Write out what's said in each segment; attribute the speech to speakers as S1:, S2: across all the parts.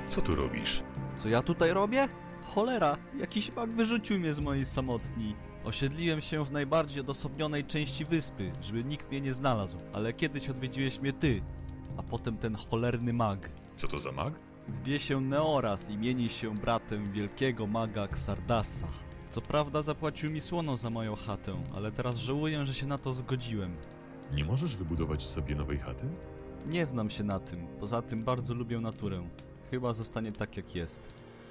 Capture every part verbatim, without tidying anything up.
S1: Co tu robisz?
S2: Co ja tutaj robię? Cholera, jakiś mag wyrzucił mnie z mojej samotni. Osiedliłem się w najbardziej odosobnionej części wyspy, żeby nikt mnie nie znalazł, ale kiedyś odwiedziłeś mnie ty, a potem ten cholerny mag.
S1: Co to za mag?
S2: Zwie się Neoras i mieni się bratem wielkiego maga Xardasa. Co prawda zapłacił mi słono za moją chatę, ale teraz żałuję, że się na to zgodziłem.
S1: Nie możesz wybudować sobie nowej chaty?
S2: Nie znam się na tym, poza tym bardzo lubię naturę. Chyba zostanie tak jak jest.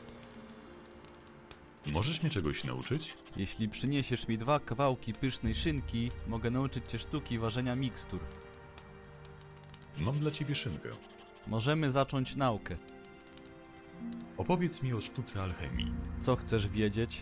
S1: Możesz mnie czegoś nauczyć?
S2: Jeśli przyniesiesz mi dwa kawałki pysznej szynki, mogę nauczyć cię sztuki ważenia mikstur.
S1: Mam dla ciebie szynkę.
S2: Możemy zacząć naukę.
S1: Opowiedz mi o sztuce alchemii.
S2: Co chcesz wiedzieć?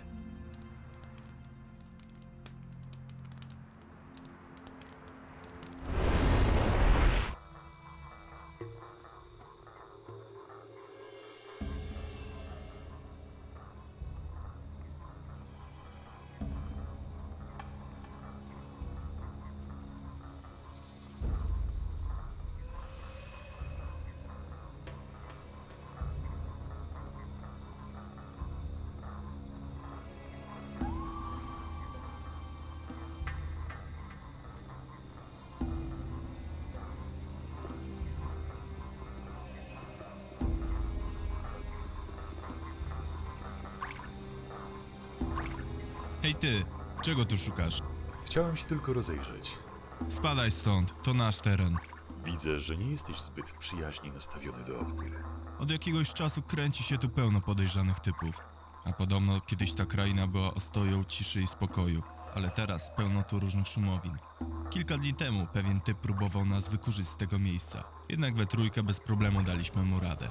S3: Hej ty, czego tu szukasz?
S1: Chciałem się tylko rozejrzeć.
S3: Spadaj stąd, to nasz teren.
S1: Widzę, że nie jesteś zbyt przyjaźnie nastawiony do obcych.
S3: Od jakiegoś czasu kręci się tu pełno podejrzanych typów. A podobno kiedyś ta kraina była ostoją ciszy i spokoju, ale teraz pełno tu różnych szumowin. Kilka dni temu pewien typ próbował nas wykurzyć z tego miejsca, jednak we trójkę bez problemu daliśmy mu radę.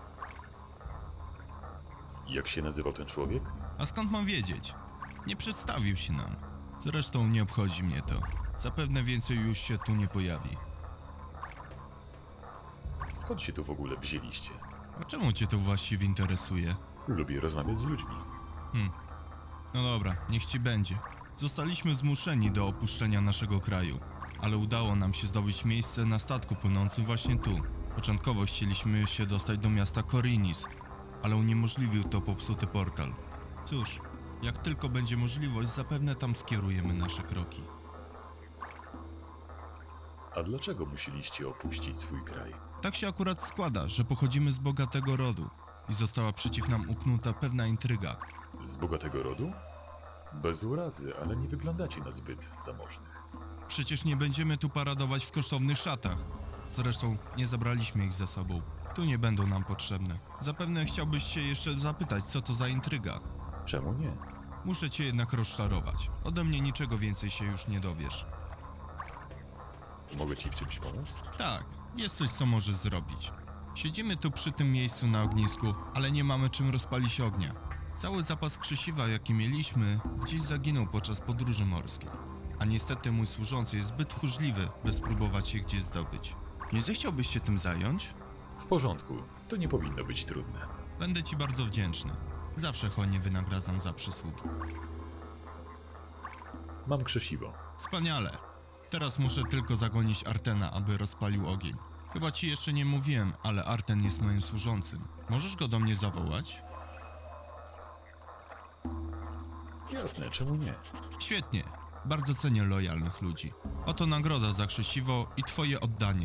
S1: Jak się nazywał ten człowiek?
S3: A skąd mam wiedzieć? Nie przedstawił się nam. Zresztą nie obchodzi mnie to. Zapewne więcej już się tu nie pojawi.
S1: Skąd się tu w ogóle wzięliście?
S3: A czemu cię to właściwie interesuje?
S1: Lubię rozmawiać z ludźmi.
S3: Hmm. No dobra, niech ci będzie. Zostaliśmy zmuszeni do opuszczenia naszego kraju, ale udało nam się zdobyć miejsce na statku płynącym właśnie tu. Początkowo chcieliśmy się dostać do miasta Korinis, ale uniemożliwił to popsuty portal. Cóż, jak tylko będzie możliwość, zapewne tam skierujemy nasze kroki.
S1: A dlaczego musieliście opuścić swój kraj?
S3: Tak się akurat składa, że pochodzimy z bogatego rodu i została przeciw nam uknuta pewna intryga.
S1: Z bogatego rodu? Bez urazy, ale nie wyglądacie na zbyt zamożnych.
S3: Przecież nie będziemy tu paradować w kosztownych szatach. Zresztą nie zabraliśmy ich ze sobą. Tu nie będą nam potrzebne. Zapewne chciałbyś się jeszcze zapytać, co to za intryga.
S1: Czemu nie?
S3: Muszę cię jednak rozczarować. Ode mnie niczego więcej się już nie dowiesz.
S1: Mogę ci w czymś pomóc?
S3: Tak, jest coś, co możesz zrobić. Siedzimy tu przy tym miejscu na ognisku, ale nie mamy czym rozpalić ognia. Cały zapas krzesiwa, jaki mieliśmy, gdzieś zaginął podczas podróży morskiej. A niestety mój służący jest zbyt tchórzliwy, by spróbować je gdzieś zdobyć. Nie zechciałbyś się tym zająć?
S1: W porządku, to nie powinno być trudne.
S3: Będę ci bardzo wdzięczny. Zawsze hojnie wynagradzam za przysługi.
S1: Mam krzesiwo.
S3: Wspaniale. Teraz muszę tylko zagonić Artena, aby rozpalił ogień. Chyba ci jeszcze nie mówiłem, ale Arten jest moim służącym. Możesz go do mnie zawołać?
S1: Jasne, czemu nie?
S3: Świetnie. Bardzo cenię lojalnych ludzi. Oto nagroda za krzesiwo i twoje oddanie.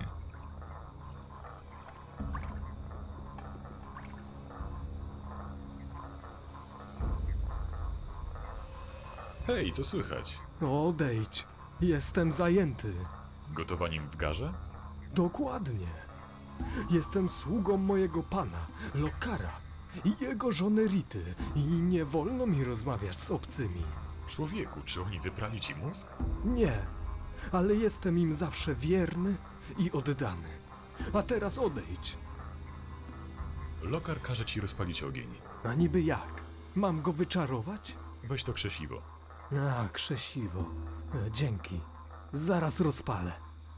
S1: Hej, co słychać?
S4: Odejdź. Jestem zajęty.
S1: Gotowaniem w garze?
S4: Dokładnie. Jestem sługą mojego pana, Lokara, i jego żony Rity i nie wolno mi rozmawiać z obcymi.
S1: Człowieku, czy oni wyprali ci mózg?
S4: Nie, ale jestem im zawsze wierny i oddany. A teraz odejdź.
S1: Lokar każe ci rozpalić ogień.
S4: A niby jak? Mam go wyczarować?
S1: Weź to krzesiwo.
S4: A, krzesiwo. E, Dzięki. Zaraz rozpalę.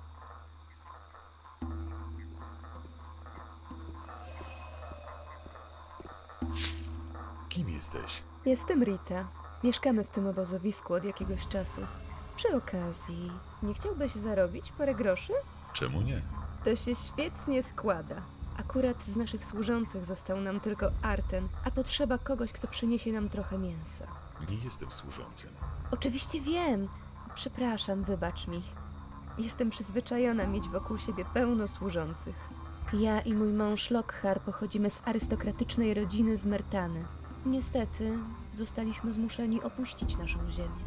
S1: Kim jesteś?
S5: Jestem Rita. Mieszkamy w tym obozowisku od jakiegoś czasu. Przy okazji, nie chciałbyś zarobić parę groszy?
S1: Czemu nie?
S5: To się świetnie składa. Akurat z naszych służących został nam tylko Arten, a potrzeba kogoś, kto przyniesie nam trochę mięsa.
S1: Nie jestem służącym.
S5: Oczywiście wiem. Przepraszam, wybacz mi. Jestem przyzwyczajona mieć wokół siebie pełno służących. Ja i mój mąż Lockhart pochodzimy z arystokratycznej rodziny z Mertany. Niestety, zostaliśmy zmuszeni opuścić naszą ziemię.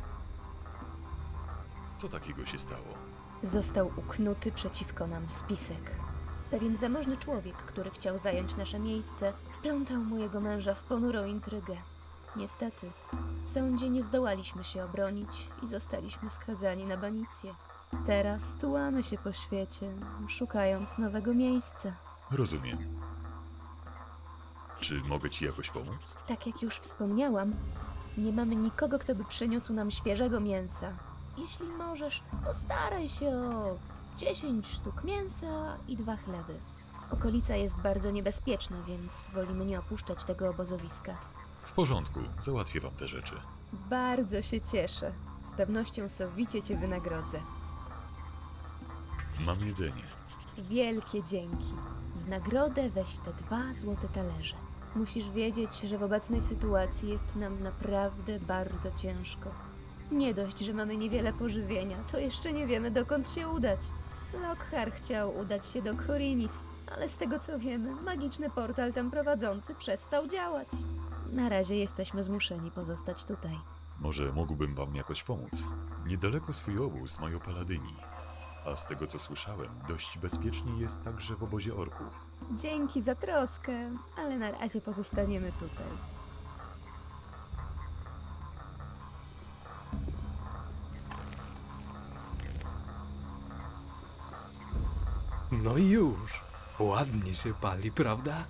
S1: Co takiego się stało?
S5: Został uknuty przeciwko nam spisek. Pewien zamożny człowiek, który chciał zająć nasze miejsce, wplątał mojego męża w ponurą intrygę. Niestety, w sądzie nie zdołaliśmy się obronić i zostaliśmy skazani na banicję. Teraz tułamy się po świecie, szukając nowego miejsca.
S1: Rozumiem. Czy mogę ci jakoś pomóc?
S5: Tak jak już wspomniałam, nie mamy nikogo, kto by przyniósł nam świeżego mięsa. Jeśli możesz, postaraj się o dziesięć sztuk mięsa i dwa chleby. Okolica jest bardzo niebezpieczna, więc wolimy nie opuszczać tego obozowiska.
S1: W porządku, załatwię wam te rzeczy.
S5: Bardzo się cieszę. Z pewnością sowicie cię wynagrodzę.
S1: Mam jedzenie.
S5: Wielkie dzięki. W nagrodę weź te dwa złote talerze. Musisz wiedzieć, że w obecnej sytuacji jest nam naprawdę bardzo ciężko. Nie dość, że mamy niewiele pożywienia, to jeszcze nie wiemy, dokąd się udać. Lockhart chciał udać się do Korinis, ale z tego co wiemy, magiczny portal tam prowadzący przestał działać. Na razie jesteśmy zmuszeni pozostać tutaj.
S1: Może mógłbym wam jakoś pomóc. Niedaleko swój obóz mają paladyni. A z tego co słyszałem, dość bezpiecznie jest także w obozie orków.
S5: Dzięki za troskę, ale na razie pozostaniemy tutaj.
S4: No i już. Ładnie się pali, prawda?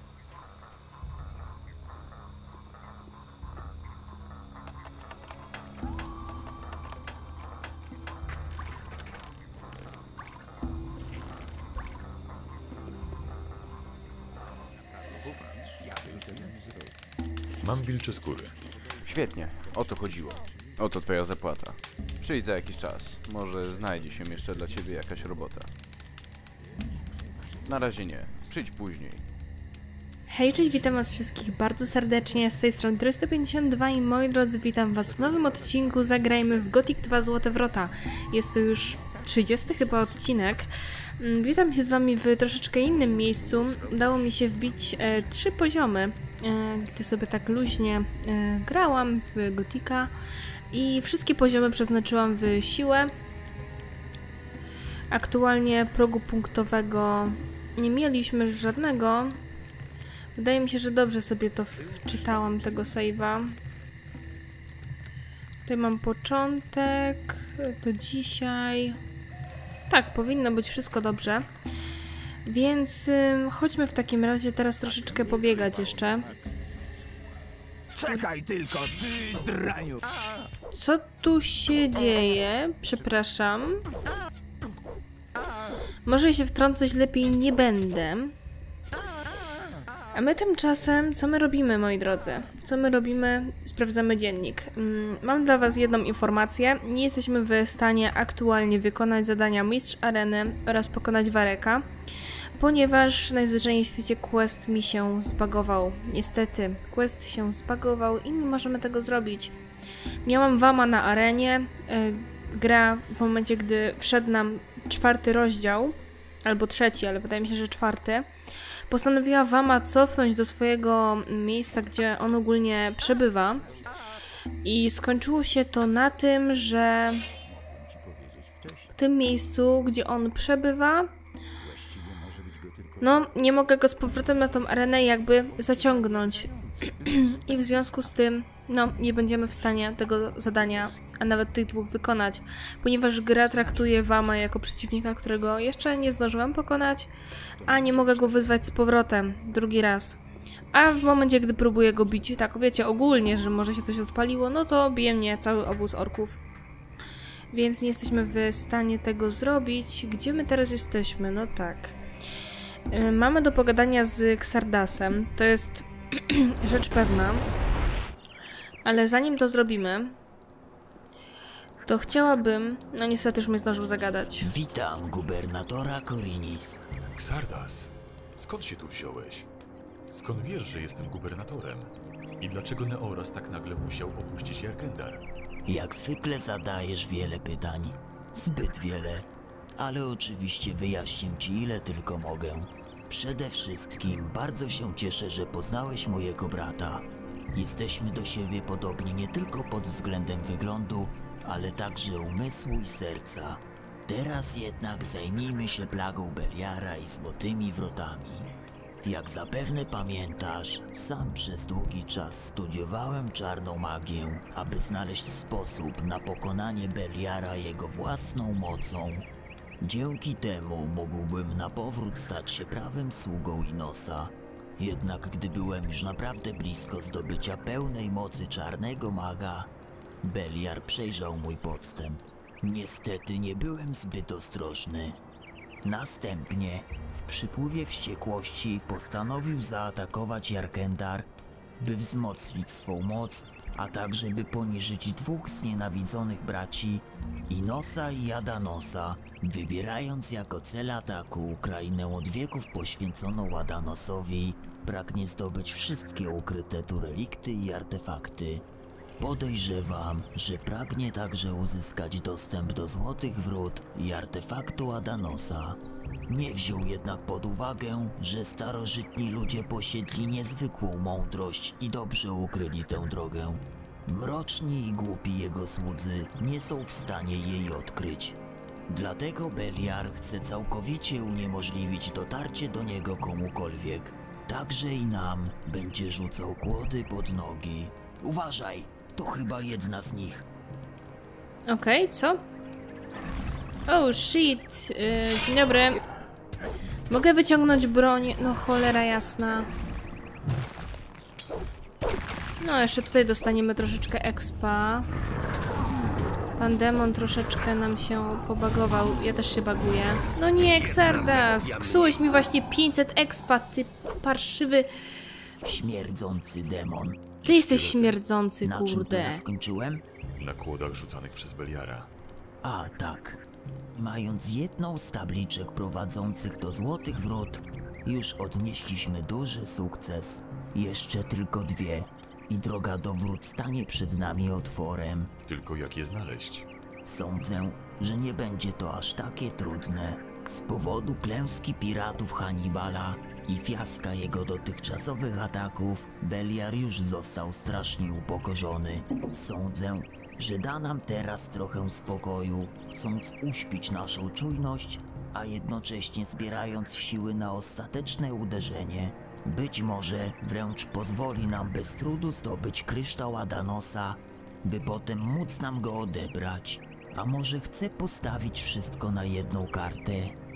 S1: Mam wilcze skóry.
S6: Świetnie, o to chodziło. Oto twoja zapłata. Przyjdź za jakiś czas. Może znajdzie się jeszcze dla ciebie jakaś robota. Na razie nie. Przyjdź później.
S7: Hej, cześć, witam was wszystkich bardzo serdecznie, z tej strony trzysta pięćdziesiąt dwa i moi drodzy, witam was w nowym odcinku Zagrajmy w Gothic dwa Złote Wrota. Jest to już trzydziesty chyba odcinek. Witam się z wami w troszeczkę innym miejscu. Udało mi się wbić e, trzy poziomy, e, gdy sobie tak luźnie e, grałam w Gothica i wszystkie poziomy przeznaczyłam w siłę. Aktualnie progu punktowego nie mieliśmy żadnego. Wydaje mi się, że dobrze sobie to wczytałam, tego save'a. Tutaj mam początek, to dzisiaj. Tak, powinno być wszystko dobrze. Więc y, chodźmy w takim razie teraz troszeczkę pobiegać jeszcze.
S8: Czekaj tylko, ty draniu!
S7: Co tu się dzieje? Przepraszam. Może się wtrącać lepiej nie będę. A my tymczasem, co my robimy, moi drodzy? Co my robimy? Sprawdzamy dziennik. Mam dla was jedną informację. Nie jesteśmy w stanie aktualnie wykonać zadania Mistrz Areny oraz pokonać Wareka, ponieważ najzwyczajniej w świecie quest mi się zbagował. Niestety, quest się zbagował i nie możemy tego zrobić. Miałam Wama na arenie. Gra w momencie, gdy wszedł nam czwarty rozdział, albo trzeci, ale wydaje mi się, że czwarty, postanowiła Wama cofnąć do swojego miejsca, gdzie on ogólnie przebywa. I skończyło się to na tym, że w tym miejscu, gdzie on przebywa, no nie mogę go z powrotem na tą arenę jakby zaciągnąć. I w związku z tym, no nie będziemy w stanie tego zadania, a nawet tych dwóch wykonać, ponieważ gra traktuje Wama jako przeciwnika, którego jeszcze nie zdążyłam pokonać, a nie mogę go wyzwać z powrotem drugi raz. A w momencie, gdy próbuję go bić, tak wiecie, ogólnie, że może się coś odpaliło, no to bije mnie cały obóz orków. Więc nie jesteśmy w stanie tego zrobić. Gdzie my teraz jesteśmy? No tak. Yy, mamy do pogadania z Xardasem. To jest rzecz pewna. Ale zanim to zrobimy, to chciałabym... No niestety już mnie zdążył zagadać.
S8: Witam gubernatora Korinis.
S1: Xardas, Skąd się tu wziąłeś? Skąd wiesz, że jestem gubernatorem? I dlaczego Neoras tak nagle musiał opuścić Jarkendar?
S9: Jak zwykle zadajesz wiele pytań. Zbyt wiele. Ale oczywiście wyjaśnię ci ile tylko mogę. Przede wszystkim bardzo się cieszę, że poznałeś mojego brata. Jesteśmy do siebie podobni nie tylko pod względem wyglądu, ale także umysłu i serca. Teraz jednak zajmijmy się plagą Beliara i złotymi wrotami. Jak zapewne pamiętasz, sam przez długi czas studiowałem czarną magię, aby znaleźć sposób na pokonanie Beliara jego własną mocą. Dzięki temu mógłbym na powrót stać się prawym sługą Inosa. Jednak gdy byłem już naprawdę blisko zdobycia pełnej mocy czarnego maga, Beliar przejrzał mój podstęp. Niestety nie byłem zbyt ostrożny. Następnie, w przypływie wściekłości, postanowił zaatakować Jarkendar, by wzmocnić swą moc, a także by poniżyć dwóch znienawidzonych braci, Inosa i Adanosa, wybierając jako cel ataku krainę od wieków poświęconą Adanosowi, pragnie zdobyć wszystkie ukryte tu relikty i artefakty. Podejrzewam, że pragnie także uzyskać dostęp do Złotych Wrót i artefaktu Adanosa. Nie wziął jednak pod uwagę, że starożytni ludzie posiedli niezwykłą mądrość i dobrze ukryli tę drogę. Mroczni i głupi jego słudzy nie są w stanie jej odkryć. Dlatego Beliar chce całkowicie uniemożliwić dotarcie do niego komukolwiek. Także i nam będzie rzucał kłody pod nogi. Uważaj, to chyba jedna z nich.
S7: Okej, okay, co? Oh shit. Yy, dzień dobry. Mogę wyciągnąć broń? No cholera jasna. No jeszcze tutaj dostaniemy troszeczkę expa. Pan demon troszeczkę nam się pobagował. Ja też się baguję. No nie, Xardas! Sksułeś mi właśnie pięćset expa, ty parszywy...
S9: Śmierdzący demon.
S7: Ty jesteś śmierdzący,
S9: Na czym
S7: kurde.
S9: teraz skończyłem?
S1: Na kłodach rzucanych przez Beliara.
S9: A tak. Mając jedną z tabliczek prowadzących do Złotych Wrót, już odnieśliśmy duży sukces. Jeszcze tylko dwie i droga do wrót stanie przed nami otworem.
S1: Tylko jak je znaleźć?
S9: Sądzę, że nie będzie to aż takie trudne. Z powodu klęski piratów Hannibala i fiaska jego dotychczasowych ataków, Beliar już został strasznie upokorzony. Sądzę, że da nam teraz trochę spokoju, chcąc uśpić naszą czujność, a jednocześnie zbierając siły na ostateczne uderzenie. Być może wręcz pozwoli nam bez trudu zdobyć kryształ Adanosa, by potem móc nam go odebrać. A może chce postawić wszystko na jedną kartę?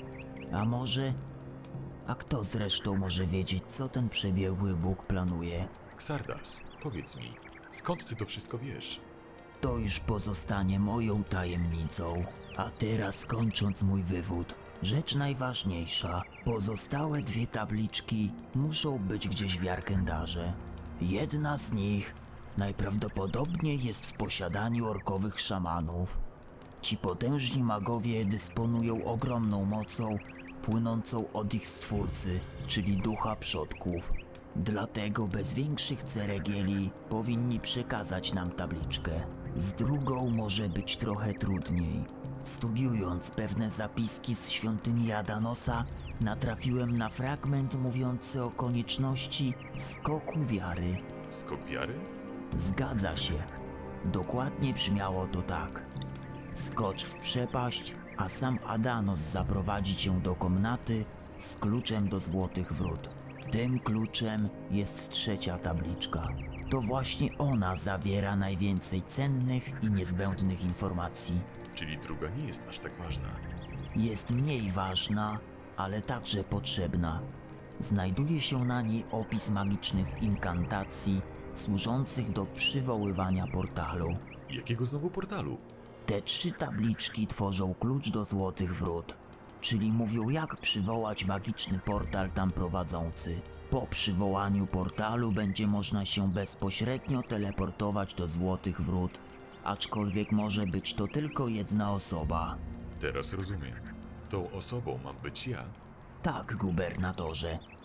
S9: A może... A kto zresztą może wiedzieć, co ten przebiegły Bóg planuje?
S1: Xardas, powiedz mi, skąd ty to wszystko wiesz?
S9: To już pozostanie moją tajemnicą. A teraz kończąc mój wywód, rzecz najważniejsza. Pozostałe dwie tabliczki muszą być gdzieś w Jarkendarze. Jedna z nich najprawdopodobniej jest w posiadaniu orkowych szamanów. Ci potężni magowie dysponują ogromną mocą płynącą od ich stwórcy, czyli ducha przodków. Dlatego bez większych ceregieli powinni przekazać nam tabliczkę. Z drugą może być trochę trudniej. Studiując pewne zapiski z świątyni Adanosa, natrafiłem na fragment mówiący o konieczności skoku wiary.
S1: Skok wiary?
S9: Zgadza się. Dokładnie brzmiało to tak. Skocz w przepaść, a sam Adanos zaprowadzi cię do komnaty z kluczem do Złotych Wrót. Tym kluczem jest trzecia tabliczka. To właśnie ona zawiera najwięcej cennych i niezbędnych informacji.
S1: Czyli druga nie jest aż tak ważna.
S9: Jest mniej ważna, ale także potrzebna. Znajduje się na niej opis magicznych inkantacji służących do przywoływania portalu.
S1: Jakiego znowu portalu?
S9: Te trzy tabliczki tworzą klucz do Złotych Wrót, czyli mówią, jak przywołać magiczny portal tam prowadzący. Po przywołaniu portalu będzie można się bezpośrednio teleportować do Złotych Wrót, aczkolwiek może być to tylko jedna osoba.
S1: Teraz rozumiem. Tą osobą mam być ja.
S9: Tak, gubernatorze.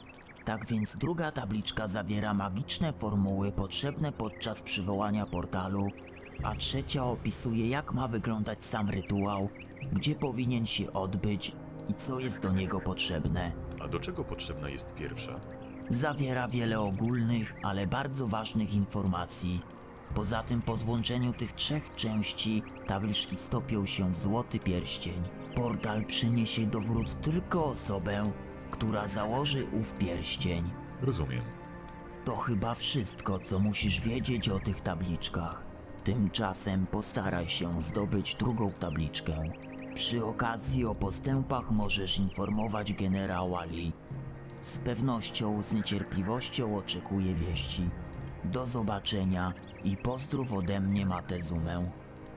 S9: Tak więc druga tabliczka zawiera magiczne formuły potrzebne podczas przywołania portalu, a trzecia opisuje, jak ma wyglądać sam rytuał, gdzie powinien się odbyć i co jest do niego potrzebne.
S1: A do czego potrzebna jest pierwsza?
S9: Zawiera wiele ogólnych, ale bardzo ważnych informacji. Poza tym po złączeniu tych trzech części tabliczki stopią się w złoty pierścień. Portal przyniesie dowrót tylko osobę, która założy ów pierścień.
S1: Rozumiem.
S9: To chyba wszystko, co musisz wiedzieć o tych tabliczkach. Tymczasem postaraj się zdobyć drugą tabliczkę. Przy okazji o postępach możesz informować generała Lee. Z pewnością, z niecierpliwością oczekuję wieści. Do zobaczenia i pozdrów ode mnie Matezumę.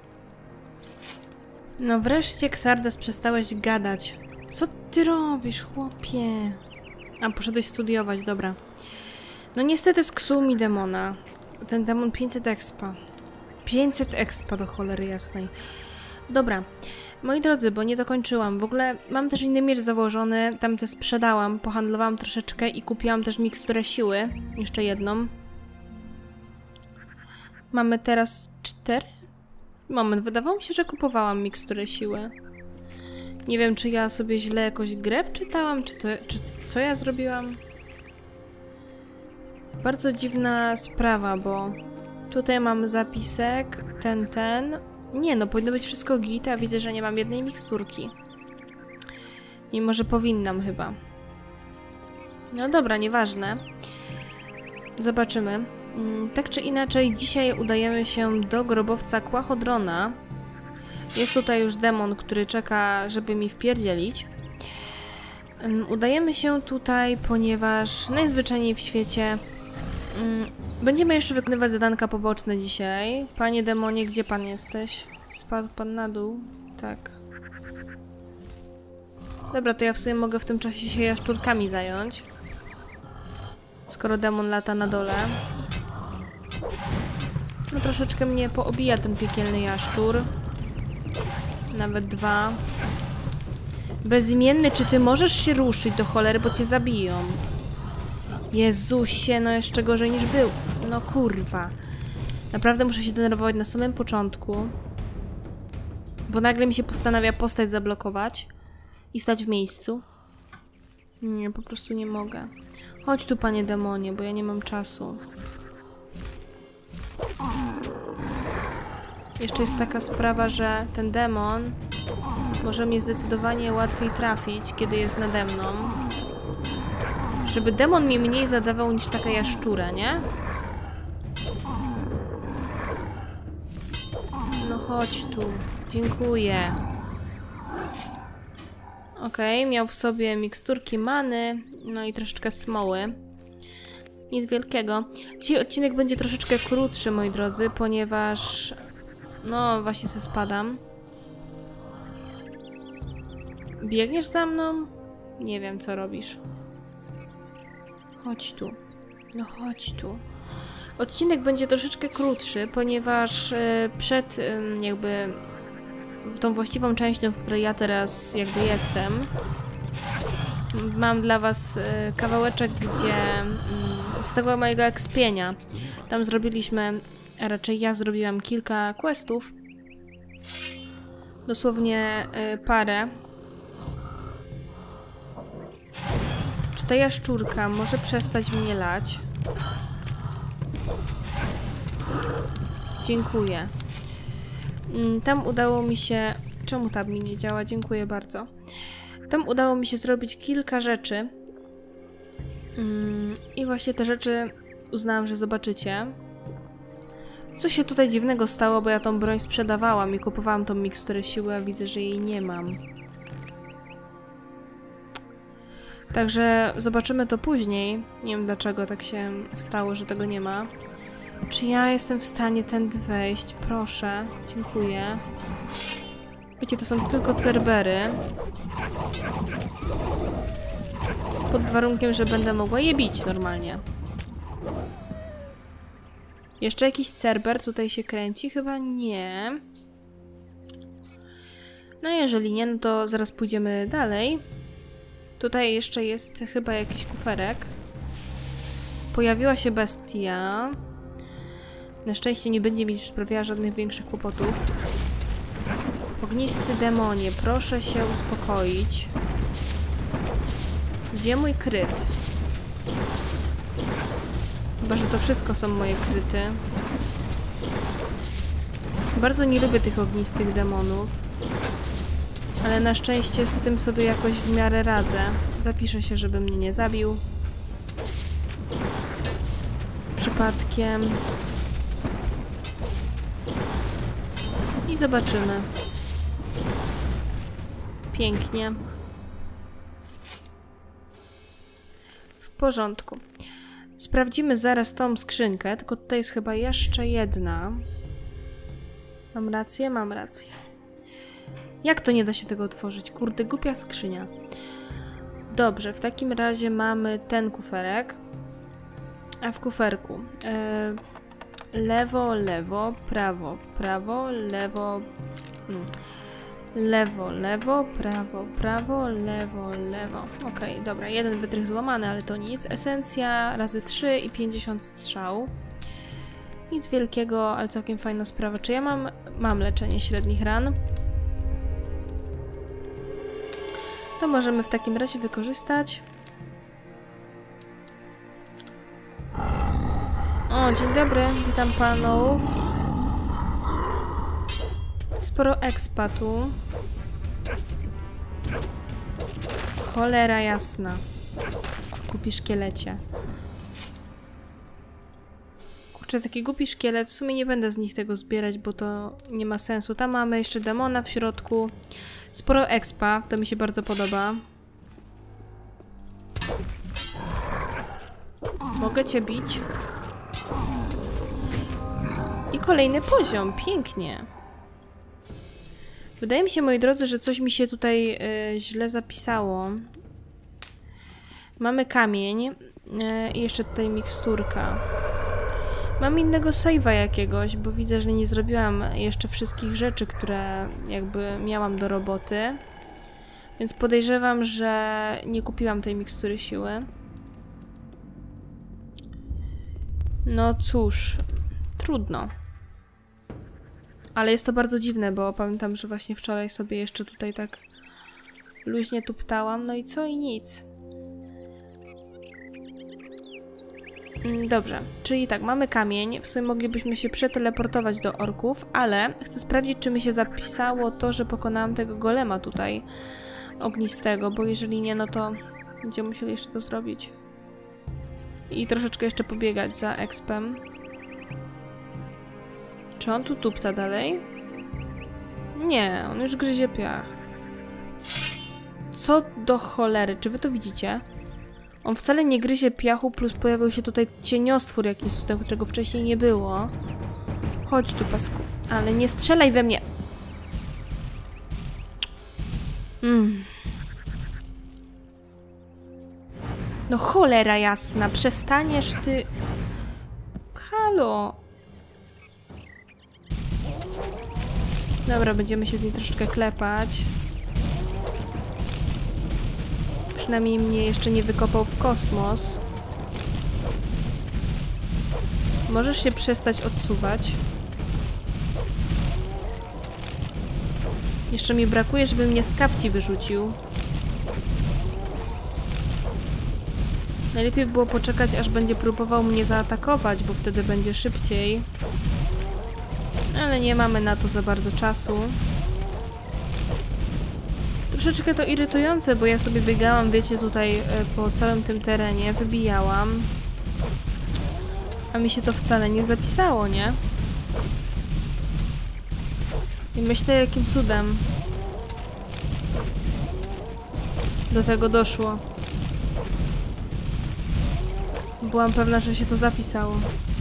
S7: No wreszcie, Xardas, przestałeś gadać. Co ty robisz, chłopie? A, poszedłeś studiować, dobra. No niestety z Ksumi demona. Ten demon pięćset expa. pięćset expa do cholery jasnej. Dobra. Moi drodzy, bo nie dokończyłam. W ogóle mam też inny miecz założony. Tamte sprzedałam, pohandlowałam troszeczkę i kupiłam też miksturę siły. Jeszcze jedną. Mamy teraz cztery? Moment, wydawało mi się, że kupowałam miksturę siły. Nie wiem, czy ja sobie źle jakoś grę wczytałam, czy, to, czy co ja zrobiłam. Bardzo dziwna sprawa, bo tutaj mam zapisek, ten, ten. Nie no, powinno być wszystko git, a widzę, że nie mam jednej miksturki. Mimo, że powinnam chyba. No dobra, nieważne. Zobaczymy. Tak czy inaczej, dzisiaj udajemy się do grobowca Kłachodrona. Jest tutaj już demon, który czeka, żeby mi wpierdzielić. Udajemy się tutaj, ponieważ najzwyczajniej w świecie będziemy jeszcze wykonywać zadanka poboczne dzisiaj. Panie demonie, gdzie pan jesteś? Spadł pan na dół? Tak. Dobra, to ja w sumie mogę w tym czasie się jaszczurkami zająć. Skoro demon lata na dole. No troszeczkę mnie poobija ten piekielny jaszczur. Nawet dwa. Bezimienny, czy ty możesz się ruszyć do cholery, bo cię zabiją? Jezusie, no jeszcze gorzej niż był. No kurwa. Naprawdę muszę się denerwować na samym początku. Bo nagle mi się postanawia postać zablokować i stać w miejscu. Nie, po prostu nie mogę. Chodź tu, panie demonie, bo ja nie mam czasu. Jeszcze jest taka sprawa, że ten demon może mnie zdecydowanie łatwiej trafić, kiedy jest nade mną. Żeby demon mi mniej zadawał niż taka jaszczura, nie? No chodź tu. Dziękuję. Okej, okay, miał w sobie miksturki many, no i troszeczkę smoły. Nic wielkiego. Dzisiaj odcinek będzie troszeczkę krótszy, moi drodzy, ponieważ... No, właśnie se spadam. Biegniesz za mną? Nie wiem, co robisz. Chodź tu. No chodź tu. Odcinek będzie troszeczkę krótszy, ponieważ yy, przed yy, jakby tą właściwą częścią, w której ja teraz jakby jestem, mam dla was yy, kawałeczek, gdzie yy, z tego mojego ekspienia tam zrobiliśmy, a raczej ja zrobiłam kilka questów. Dosłownie yy, parę. Czy ta jaszczurka może przestać mnie lać? Dziękuję. Tam udało mi się... Czemu tab mi nie działa? Dziękuję bardzo. Tam udało mi się zrobić kilka rzeczy. I właśnie te rzeczy uznałam, że zobaczycie. Co się tutaj dziwnego stało, bo ja tą broń sprzedawałam i kupowałam tą miksturę siły, a widzę, że jej nie mam. Także zobaczymy to później. Nie wiem, dlaczego tak się stało, że tego nie ma. Czy ja jestem w stanie tędy wejść? Proszę. Dziękuję. Wiecie, to są tylko cerbery. Pod warunkiem, że będę mogła je bić normalnie. Jeszcze jakiś cerber tutaj się kręci? Chyba nie. No jeżeli nie, no to zaraz pójdziemy dalej. Tutaj jeszcze jest chyba jakiś kuferek. Pojawiła się bestia. Na szczęście nie będzie mi sprawiała żadnych większych kłopotów. Ognisty demonie, proszę się uspokoić. Gdzie mój kryt? Chyba, że to wszystko są moje kryty. Bardzo nie lubię tych ognistych demonów. Ale na szczęście z tym sobie jakoś w miarę radzę. Zapiszę się, żeby mnie nie zabił. Przypadkiem. I zobaczymy. Pięknie. W porządku. Sprawdzimy zaraz tą skrzynkę, tylko tutaj jest chyba jeszcze jedna. Mam rację? Mam rację. Jak to nie da się tego otworzyć? Kurde, głupia skrzynia. Dobrze, w takim razie mamy ten kuferek. A w kuferku e, lewo, lewo, prawo, prawo, lewo, hmm. lewo, lewo, prawo, prawo, lewo, lewo. Okej, okay, dobra, jeden wytrych złamany, ale to nic. Esencja razy trzy i pięćdziesiąt strzał. Nic wielkiego, ale całkiem fajna sprawa. Czy ja mam... Mam leczenie średnich ran. To możemy w takim razie wykorzystać. O, dzień dobry, witam panów. Sporo expa tu. Cholera jasna. Głupi szkielecie. Kurczę, taki głupi szkielet. W sumie nie będę z nich tego zbierać, bo to nie ma sensu. Tam mamy jeszcze demona w środku. Sporo expa, to mi się bardzo podoba. Mogę cię bić. I kolejny poziom, pięknie. Wydaje mi się, moi drodzy, że coś mi się tutaj y, źle zapisało. Mamy kamień y, i jeszcze tutaj miksturka. Mam innego save'a jakiegoś, bo widzę, że nie zrobiłam jeszcze wszystkich rzeczy, które jakby miałam do roboty. Więc podejrzewam, że nie kupiłam tej mikstury siły. No cóż, trudno. Ale jest to bardzo dziwne, bo pamiętam, że właśnie wczoraj sobie jeszcze tutaj tak luźnie tuptałam. No i co? I nic. Dobrze, czyli tak, mamy kamień. W sumie moglibyśmy się przeteleportować do orków, ale chcę sprawdzić, czy mi się zapisało to, że pokonałam tego golema tutaj ognistego, bo jeżeli nie, no to będziemy musieli jeszcze to zrobić. I troszeczkę jeszcze pobiegać za expem. Czy on tu tupta dalej? Nie, on już gryzie piach. Co do cholery, czy wy to widzicie? On wcale nie gryzie piachu, plus pojawił się tutaj cieniostwór jakiś tutaj, którego wcześniej nie było. Chodź tu, pasku. Ale nie strzelaj we mnie! Mm. No cholera jasna, przestaniesz ty... Halo! Dobra, będziemy się z nim troszeczkę klepać. Przynajmniej mnie jeszcze nie wykopał w kosmos. Możesz się przestać odsuwać. Jeszcze mi brakuje, żeby mnie z kapci wyrzucił. Najlepiej by było poczekać, aż będzie próbował mnie zaatakować, bo wtedy będzie szybciej. Ale nie mamy na to za bardzo czasu. Troszeczkę to irytujące, bo ja sobie biegałam, wiecie, tutaj po całym tym terenie, wybijałam. A mi się to wcale nie zapisało, nie? I myślę, jakim cudem do tego doszło. Byłam pewna, że się to zapisało.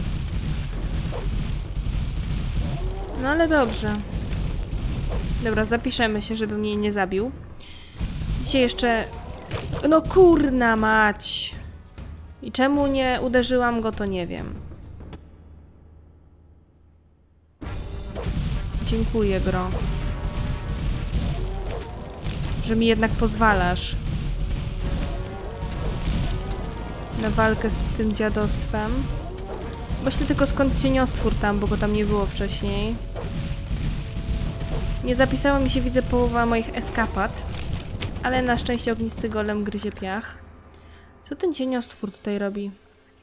S7: No ale dobrze. Dobra, zapiszemy się, żeby mnie nie zabił. Dzisiaj jeszcze... No kurna mać! I czemu nie uderzyłam go, to nie wiem. Dziękuję, gro. Że mi jednak pozwalasz. na walkę z tym dziadostwem. Myślę tylko skąd cieniostwór tam, bo go tam nie było wcześniej. Nie zapisała mi się, widzę, połowa moich eskapad. Ale na szczęście ognisty golem gryzie piach. Co ten cieniostwór tutaj robi?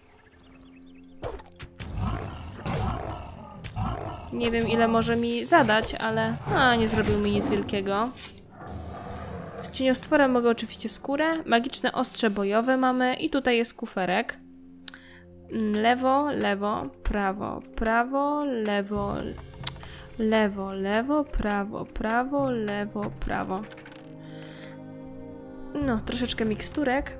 S7: Nie wiem, ile może mi zadać, ale... A, nie zrobił mi nic wielkiego. Z cieniostworem mogę oczywiście skórę. Magiczne ostrze bojowe mamy. I tutaj jest kuferek. Lewo, lewo, prawo, prawo, lewo... Lewo, lewo, prawo, prawo, lewo, prawo. No, troszeczkę miksturek.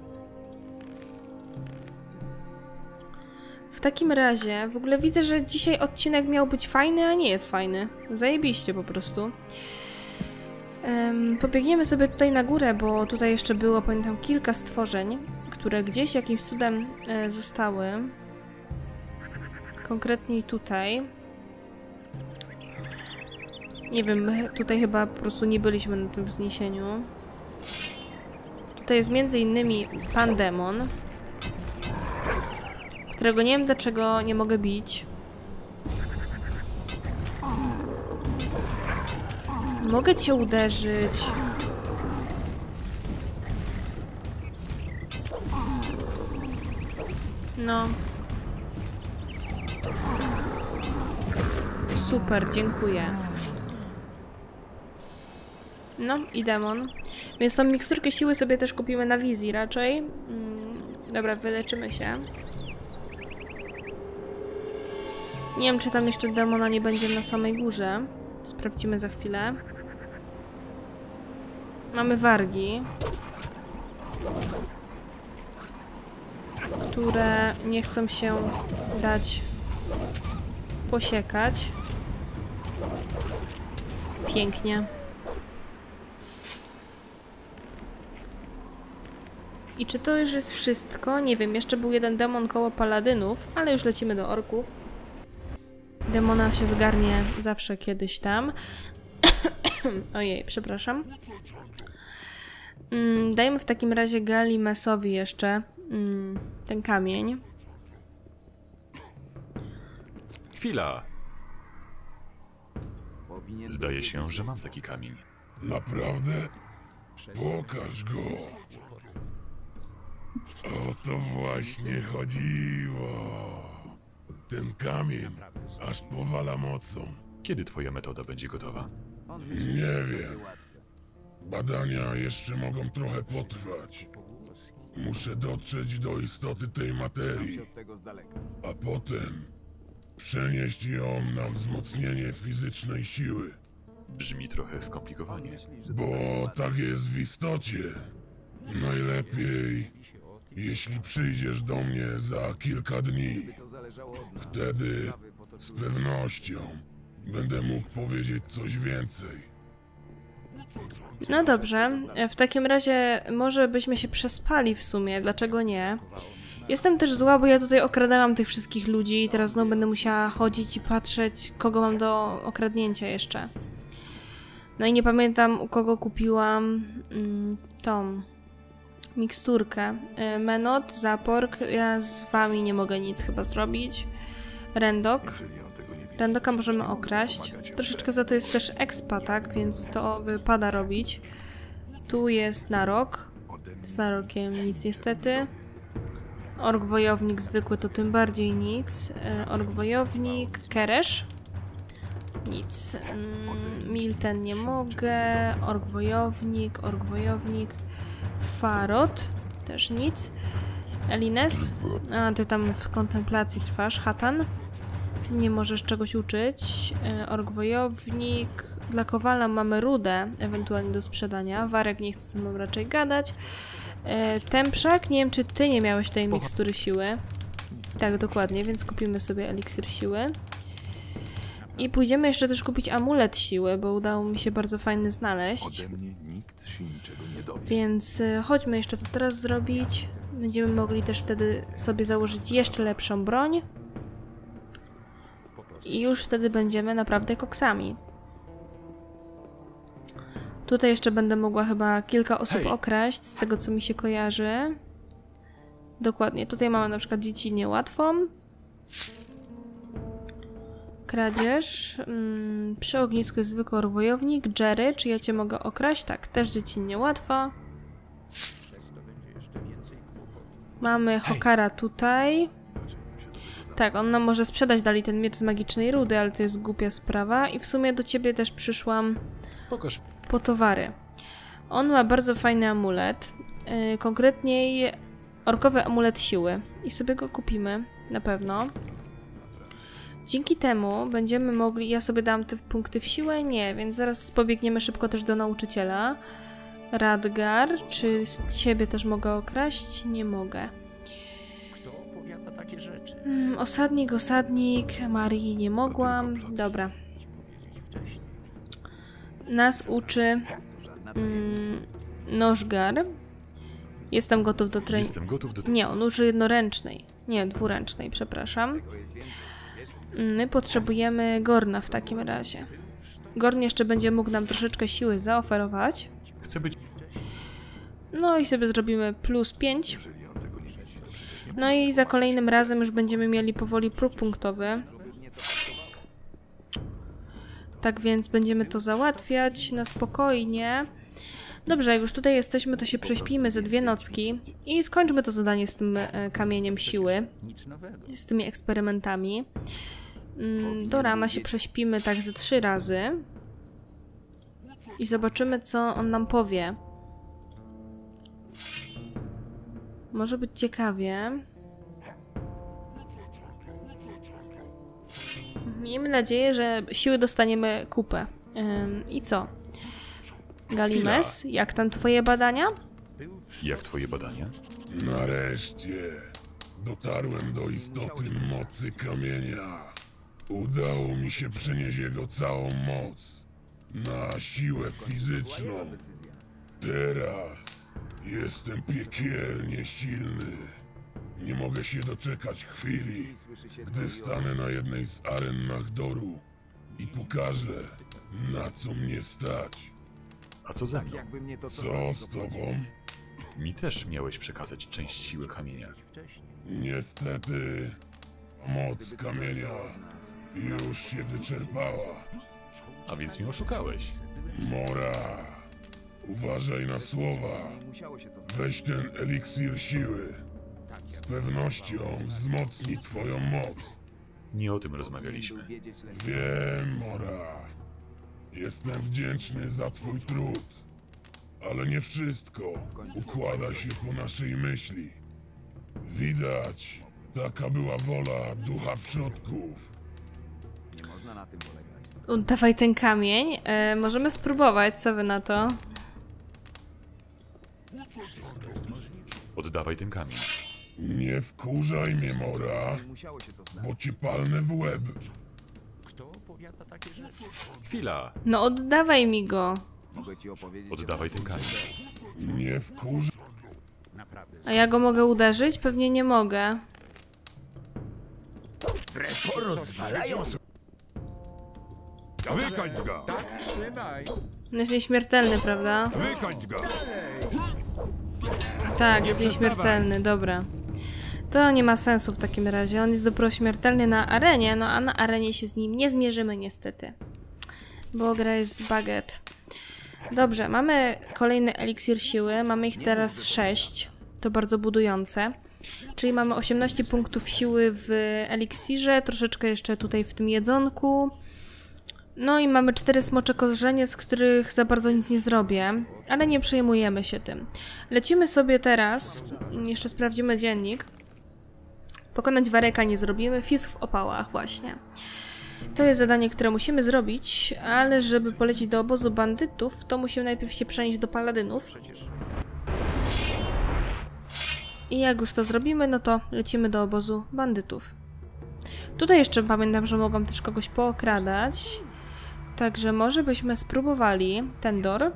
S7: W takim razie, w ogóle widzę, że dzisiaj odcinek miał być fajny, a nie jest fajny. Zajebiście po prostu. Um, pobiegniemy sobie tutaj na górę, bo tutaj jeszcze było, pamiętam, kilka stworzeń, które gdzieś jakimś cudem e, zostały. Konkretniej tutaj. Nie wiem, tutaj chyba po prostu nie byliśmy na tym wzniesieniu. Tutaj jest między innymi pan demon, którego nie wiem dlaczego nie mogę bić. Mogę cię uderzyć. No. Super, dziękuję. No i demon. Więc tą miksturkę siły sobie też kupimy na wizji raczej. Mm, dobra, wyleczymy się. Nie wiem, czy tam jeszcze demona nie będzie na samej górze. Sprawdzimy za chwilę. Mamy wargi, które nie chcą się dać posiekać. Pięknie. I czy to już jest wszystko? Nie wiem, jeszcze był jeden demon koło paladynów, ale już lecimy do orków. Demona się zgarnie zawsze kiedyś tam. Ojej, przepraszam. Mm, dajmy w takim razie Galimesowi jeszcze mm, ten kamień.
S1: Chwila! Zdaje się, że mam taki kamień.
S10: Naprawdę? Pokaż go. O to właśnie chodziło. Ten kamień aż powala mocą.
S1: Kiedy twoja metoda będzie gotowa?
S10: Nie wiem. Badania jeszcze mogą trochę potrwać. Muszę dotrzeć do istoty tej materii, a potem przenieść ją na wzmocnienie fizycznej siły.
S1: Brzmi trochę skomplikowanie.
S10: Bo tak jest w istocie. Najlepiej, jeśli przyjdziesz do mnie za kilka dni. Wtedy z pewnością będę mógł powiedzieć coś więcej.
S7: No dobrze, w takim razie może byśmy się przespali w sumie, dlaczego nie? Jestem też zła, bo ja tutaj okradałam tych wszystkich ludzi i teraz znowu będę musiała chodzić i patrzeć, kogo mam do okradnięcia jeszcze. No i nie pamiętam, u kogo kupiłam mm, tą miksturkę. Y, Menot, Zapork, ja z wami nie mogę nic chyba zrobić. Rendok. Rendoka możemy okraść. Troszeczkę za to jest też expa, tak? Więc to wypada robić. Tu jest Narok. Z Narokiem nic niestety. Ork wojownik zwykły to tym bardziej nic. Ork wojownik. Keresz. Nic. Milten nie mogę. Ork wojownik. Ork wojownik. Farot. Też nic. Elines. A, ty tam w kontemplacji trwasz. Hatan. Ty nie możesz czegoś uczyć. Ork wojownik. Dla Kowala mamy rudę, ewentualnie do sprzedania. Warek nie chce ze mną raczej gadać. Temprzak. Nie wiem, czy ty nie miałeś tej mikstury siły. Tak, dokładnie, więc kupimy sobie eliksir siły. I pójdziemy jeszcze też kupić amulet siły, bo udało mi się bardzo fajny znaleźć. Więc chodźmy jeszcze to teraz zrobić. Będziemy mogli też wtedy sobie założyć jeszcze lepszą broń. I już wtedy będziemy naprawdę koksami. Tutaj jeszcze będę mogła chyba kilka osób
S1: Hej.
S7: okraść, z tego co mi się kojarzy. Dokładnie, tutaj mamy na przykład dziecinnie łatwą. Kradzież. Mm, przy ognisku jest zwykły wojownik. Jerry, czy ja cię mogę okraść? Tak, też dziecinnie łatwa. Mamy Hokara tutaj. Tak, on nam może sprzedać dalej ten miecz z magicznej rudy, ale to jest głupia sprawa. I w sumie do ciebie też przyszłam
S1: Pokaż.
S7: po towary. On ma bardzo fajny amulet. Yy, konkretniej orkowy amulet siły. I sobie go kupimy, na pewno. Dzięki temu będziemy mogli... Ja sobie dam te punkty w siłę? Nie, więc zaraz pobiegniemy szybko też do nauczyciela. Radgar, czy ciebie też mogę okraść? Nie mogę. Hmm, osadnik, osadnik, Marii nie mogłam. Dobra. Nas uczy mm, Nożgar. Jestem gotów do treningu.
S1: Jestem gotów do
S7: Nie, on uczy jednoręcznej. Nie, dwuręcznej, przepraszam. My potrzebujemy Gorna w takim razie. Gorn jeszcze będzie mógł nam troszeczkę siły zaoferować.
S1: Chcę być...
S7: No i sobie zrobimy plus pięć. No i za kolejnym razem już będziemy mieli powoli próg punktowy. Tak więc będziemy to załatwiać na spokojnie. Dobrze, jak już tutaj jesteśmy, to się prześpijmy ze dwie nocki i skończmy to zadanie z tym e, kamieniem siły. Z tymi eksperymentami. Mm, do rana się prześpimy tak ze trzy razy. I zobaczymy, co on nam powie. Może być ciekawie. Miejmy nadzieję, że siły dostaniemy kupę. Ym, I co? Galimes, jak tam twoje badania?
S1: Jak twoje badania?
S10: Nareszcie dotarłem do istoty mocy kamienia. Udało mi się przenieść jego całą moc na siłę fizyczną. Teraz jestem piekielnie silny. Nie mogę się doczekać chwili, gdy stanę na jednej z aren Nachdoru i pokażę, na co mnie stać.
S1: A co ze mną?
S10: Co z tobą?
S1: Mi też miałeś przekazać część siły kamienia.
S10: Niestety, moc kamienia już się wyczerpała.
S1: A więc mnie oszukałeś.
S10: Mora, uważaj na słowa. Weź ten eliksir siły. Z pewnością wzmocni twoją moc.
S1: Nie o tym rozmawialiśmy.
S10: Wiem, Mora. Jestem wdzięczny za twój trud. Ale nie wszystko układa się po naszej myśli. Widać, taka była wola ducha przodków.
S7: Dawaj ten kamień. E, możemy spróbować, co wy na to?
S1: Oddawaj ten kamień.
S10: Nie wkurzaj mnie, Mora, bo cię palnę w łeb.
S1: Chwila!
S7: No oddawaj mi go.
S1: Oddawaj ten kamień.
S10: Nie wkurzaj.
S7: A ja go mogę uderzyć? Pewnie nie mogę.
S8: Porozwalają sobie. Wykończ go!
S7: On jest nieśmiertelny, prawda?
S8: Wykończ go!
S7: Tak, jest nieśmiertelny, dobra. To nie ma sensu w takim razie. On jest dopiero śmiertelny na arenie, no a na arenie się z nim nie zmierzymy niestety. Bo gra jest z baget. Dobrze, mamy kolejny eliksir siły. Mamy ich teraz sześć. To bardzo budujące. Czyli mamy osiemnaście punktów siły w eliksirze, troszeczkę jeszcze tutaj w tym jedzonku. No i mamy cztery smocze korzenie, z których za bardzo nic nie zrobię, ale nie przejmujemy się tym. Lecimy sobie teraz, jeszcze sprawdzimy dziennik. Pokonać Wareka nie zrobimy, fisk w opałach właśnie. To jest zadanie, które musimy zrobić, ale żeby polecieć do obozu bandytów, to musimy najpierw się przenieść do paladynów. I jak już to zrobimy, no to lecimy do obozu bandytów. Tutaj jeszcze pamiętam, że mogłam też kogoś pookradać. Także może byśmy spróbowali Tendor.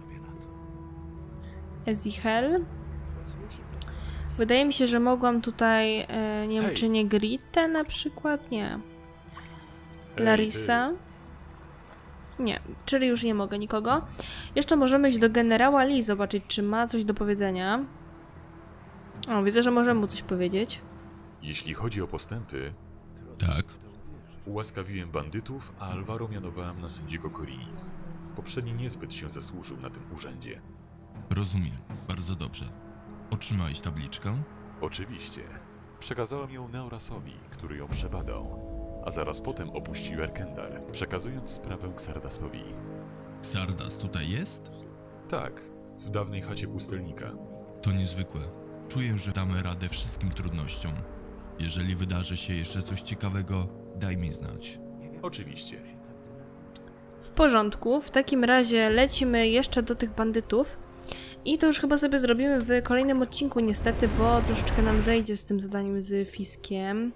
S7: Ezichel. Wydaje mi się, że mogłam tutaj, e, nie wiem, czy nie Gritę na przykład? Nie. Larisa. Nie, czyli już nie mogę nikogo. Jeszcze możemy iść do generała Lee, zobaczyć, czy ma coś do powiedzenia. O, widzę, że możemy mu coś powiedzieć.
S1: Jeśli chodzi o postępy,
S3: Tak.
S1: ułaskawiłem bandytów, a Alvaro mianowałem na sędziego Korinis. Poprzedni niezbyt się zasłużył na tym urzędzie.
S3: Rozumiem. Bardzo dobrze. Otrzymałeś tabliczkę?
S1: Oczywiście. Przekazałem ją Neorasowi, który ją przebadał, a zaraz potem opuścił Erkendar, przekazując sprawę Xardasowi.
S3: Xardas tutaj jest?
S1: Tak, w dawnej chacie pustelnika.
S3: To niezwykłe. Czuję, że damy radę wszystkim trudnościom. Jeżeli wydarzy się jeszcze coś ciekawego, daj mi znać.
S1: Oczywiście.
S7: W porządku, w takim razie lecimy jeszcze do tych bandytów. I to już chyba sobie zrobimy w kolejnym odcinku niestety, bo troszeczkę nam zejdzie z tym zadaniem z Fiskiem.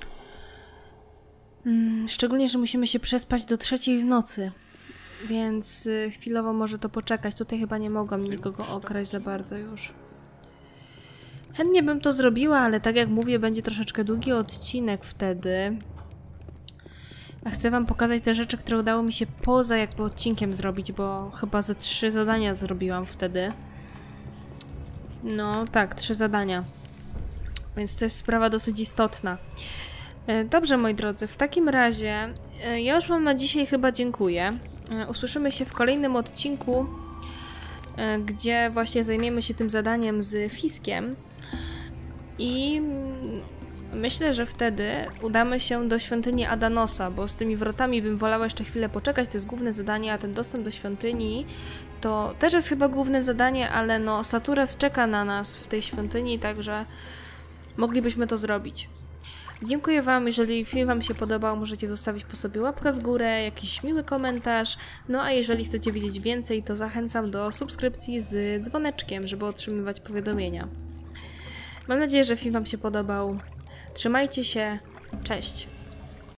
S7: Hmm, szczególnie, że musimy się przespać do trzeciej w nocy. Więc y, chwilowo może to poczekać. Tutaj chyba nie mogłam nikogo okraść za bardzo już. Chętnie bym to zrobiła, ale tak jak mówię, będzie troszeczkę długi odcinek wtedy. A chcę wam pokazać te rzeczy, które udało mi się poza jakby odcinkiem zrobić, bo chyba ze trzy zadania zrobiłam wtedy. No tak, trzy zadania. Więc to jest sprawa dosyć istotna. Dobrze, moi drodzy, w takim razie ja już wam na dzisiaj chyba dziękuję. Usłyszymy się w kolejnym odcinku, gdzie właśnie zajmiemy się tym zadaniem z Fiskiem. I myślę, że wtedy udamy się do świątyni Adanosa, bo z tymi wrotami bym wolała jeszcze chwilę poczekać, to jest główne zadanie, a ten dostęp do świątyni to też jest chyba główne zadanie, ale no Saturas czeka na nas w tej świątyni, także moglibyśmy to zrobić. Dziękuję wam, jeżeli film wam się podobał, możecie zostawić po sobie łapkę w górę, jakiś miły komentarz, no a jeżeli chcecie wiedzieć więcej, to zachęcam do subskrypcji z dzwoneczkiem, żeby otrzymywać powiadomienia. Mam nadzieję, że film wam się podobał. Trzymajcie się, cześć!